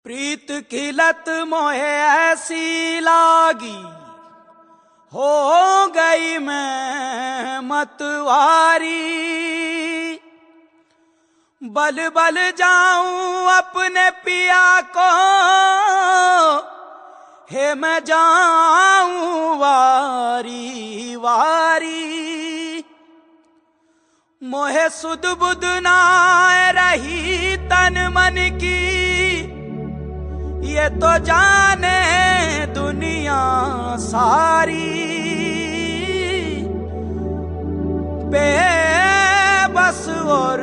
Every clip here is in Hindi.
प्रीत की लत मोहे ऐसी लागी, हो गई मैं मतवारी। बल बल जाऊं अपने पिया को, हे मैं जाऊं वारी वारी। मोहे सुध बुध ना रही तन मन की, ये तो जाने दुनिया सारी। बेबस और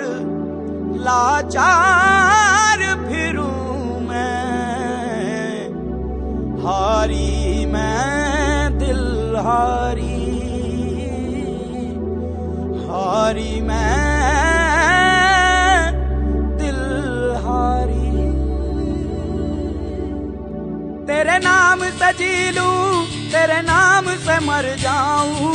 लाचार फिरूं मैं, हारी मैं दिल हारी, हारी मैं दिल हारी। तेरे नाम से जी लूं, तेरे नाम से मर जाऊं,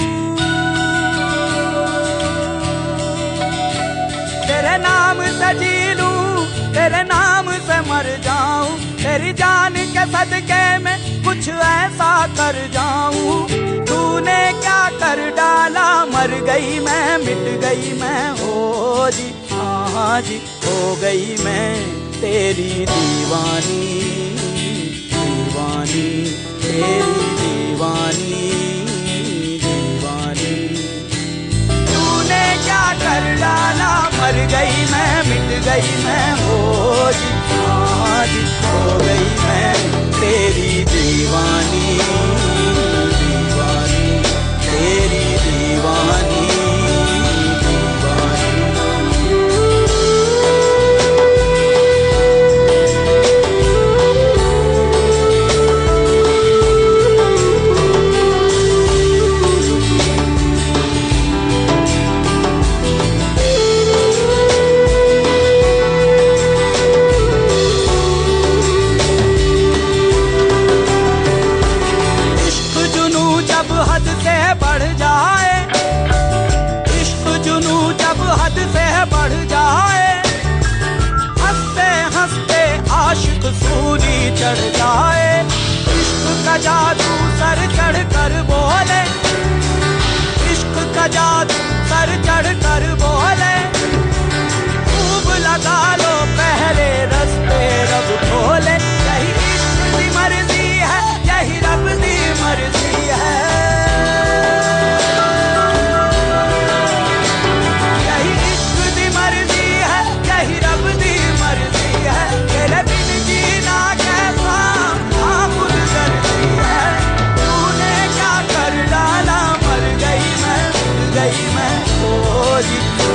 तेरे नाम से जी लूं, तेरे नाम से मर जाऊं। तेरी जान के सदके में कुछ ऐसा कर जाऊं। तूने क्या कर डाला, मर गई मैं, मिट गई मैं, हो जी हाँ जी, हो गई मैं तेरी दीवानी, दीवानी तेरी दीवानी, दीवानी। तूने क्या कर डाला, मर गई मैं, मिट गई मैं, हो जी हाँ जी, हो गई मैं तेरी दीवानी, दीवानी तेरी दीवानी, बढ़ जाए, इश्क जुनू जब हद से बढ़ जाए। हंसते हंसते आशिक सूली चढ़ जाए। इश्क का जादू सर चढ़ कर बोले, इश्क का जादू सर चढ़ कर बोले। खूब लगा लो पहले रस्ते रब खोले। यही इश्क की मर्जी है, यही रब की मर्जी है। तेरे बिन जीना कैसा गुजरती है। तूने क्या कर डाला, मर गई मैं, मिट गई मैं, ओ जी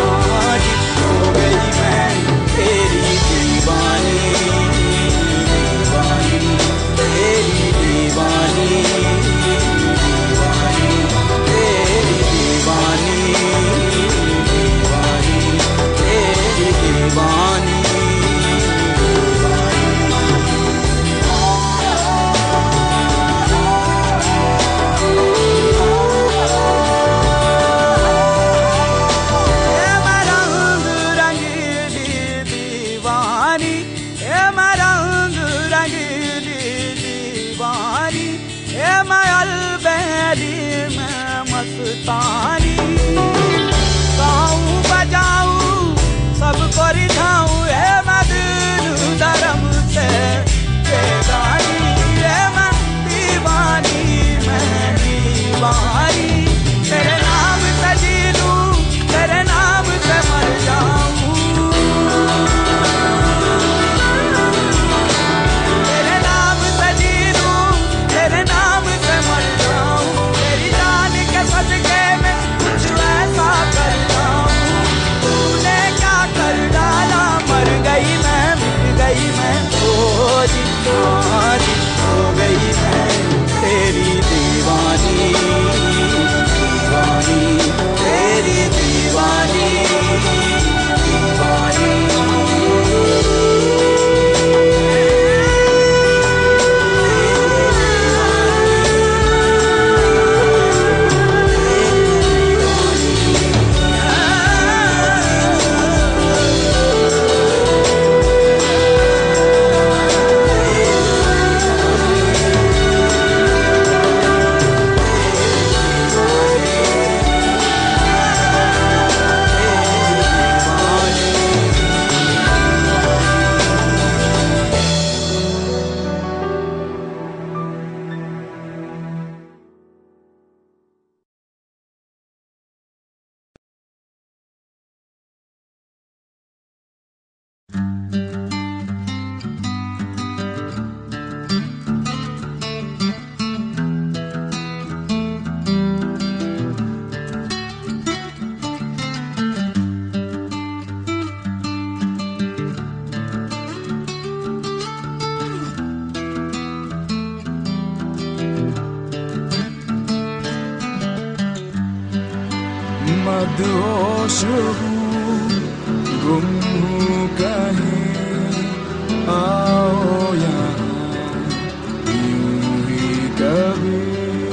मदहोश हूँ, गुम हूँ कहीं, आओ यहाँ यूं ही कभी।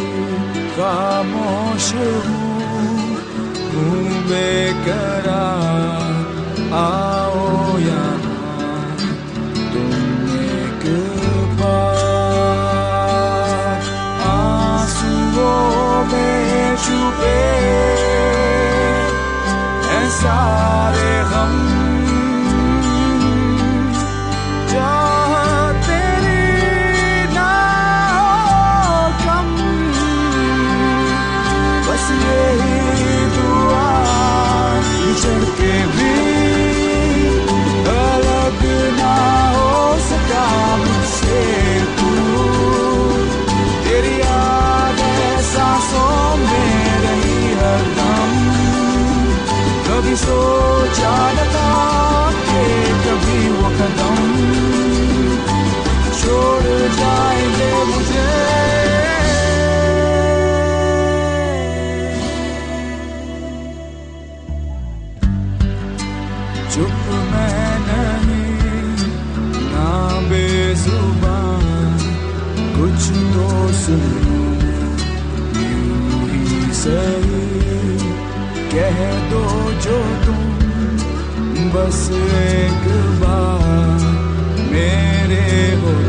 खामोश हूँ बेकरार, आओ यहाँ तुम एक बार। आंसुओं में छुपे हैं सारे गम, जहाँ तेरी ना हो कम, बस यही दुआ बिछड़ के भी अलग ना हो सका मुझसे तू। तेरी याद है सांसों में रही हरदम, कभी सोचा न था कि कभी वो कदम छोड़ जाएंगे मुझे। चुप मैं नहीं ना बेजुबान, कुछ तो सुनो यूं ही सही, कह दो जो तुम बस एक बार मेरे हो